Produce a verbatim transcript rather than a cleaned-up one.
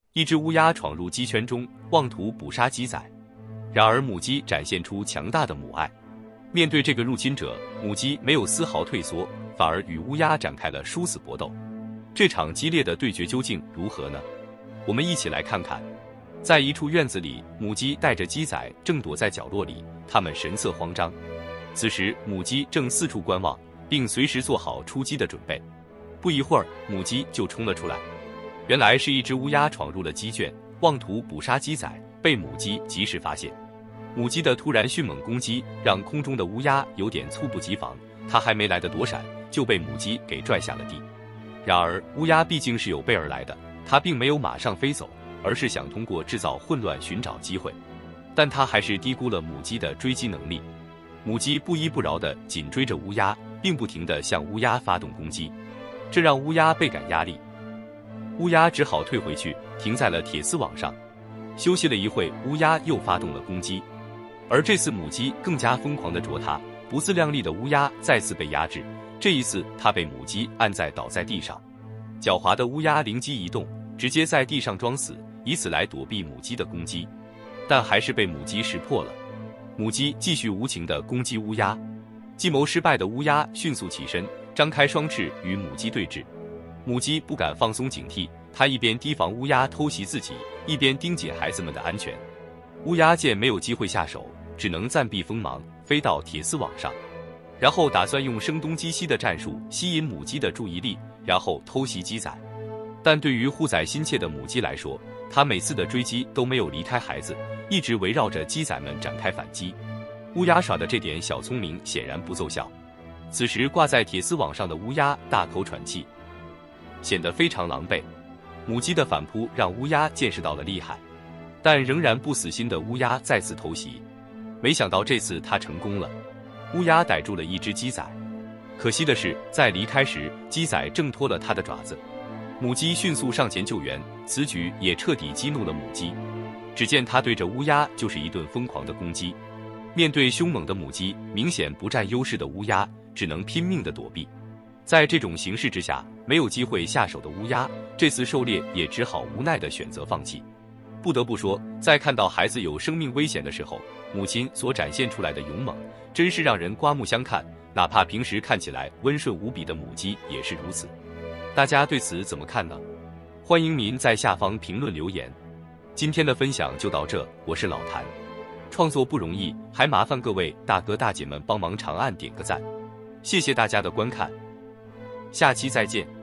一只乌鸦闯入鸡圈中，妄图捕杀鸡仔。然而母鸡展现出强大的母爱，面对这个入侵者，母鸡没有丝毫退缩，反而与乌鸦展开了殊死搏斗。这场激烈的对决究竟如何呢？我们一起来看看。在一处院子里，母鸡带着鸡仔正躲在角落里，它们神色慌张。此时母鸡正四处观望，并随时做好出击的准备。不一会儿，母鸡就冲了出来。原来是一只乌鸦闯入了鸡圈，妄图捕杀鸡仔，被母鸡及时发现。母鸡的突然迅猛攻击让空中的乌鸦有点猝不及防，它还没来得躲闪，就被母鸡给拽下了地。然而乌鸦毕竟是有备而来的，它并没有马上飞走，而是想通过制造混乱寻找机会。但它还是低估了母鸡的追击能力。母鸡不依不饶地紧追着乌鸦，并不停地向乌鸦发动攻击，这让乌鸦倍感压力。乌鸦只好退回去，停在了铁丝网上。休息了一会，乌鸦又发动了攻击。而这次母鸡更加疯狂地啄它，不自量力的乌鸦再次被压制，这一次它被母鸡按在倒在地上。狡猾的乌鸦灵机一动，直接在地上装死，以此来躲避母鸡的攻击，但还是被母鸡识破了。母鸡继续无情地攻击乌鸦，计谋失败的乌鸦迅速起身，张开双翅与母鸡对峙。母鸡不敢放松警惕，它一边提防乌鸦偷袭自己，一边盯紧孩子们的安全。乌鸦见没有机会下手，只能暂避锋芒，飞到铁丝网上，然后打算用声东击西的战术吸引母鸡的注意力，然后偷袭鸡仔。但对于护崽心切的母鸡来说，它每次的追击都没有离开孩子，一直围绕着鸡仔们展开反击。乌鸦耍的这点小聪明显然不奏效。此时挂在铁丝网上的乌鸦大口喘气，显得非常狼狈。母鸡的反扑让乌鸦见识到了厉害，但仍然不死心的乌鸦再次偷袭。没想到这次它成功了，乌鸦逮住了一只鸡仔。可惜的是，在离开时，鸡仔挣脱了它的爪子。母鸡迅速上前救援，此举也彻底激怒了母鸡。只见它对着乌鸦就是一顿疯狂的攻击。面对凶猛的母鸡，明显不占优势的乌鸦只能拼命的躲避。在这种形势之下，没有机会下手的乌鸦，这次狩猎也只好无奈的选择放弃。不得不说，在看到孩子有生命危险的时候，母亲所展现出来的勇猛，真是让人刮目相看。哪怕平时看起来温顺无比的母鸡也是如此。大家对此怎么看呢？欢迎您在下方评论留言。今天的分享就到这，我是老谭。创作不容易，还麻烦各位大哥大姐们帮忙长按点个赞，谢谢大家的观看，下期再见。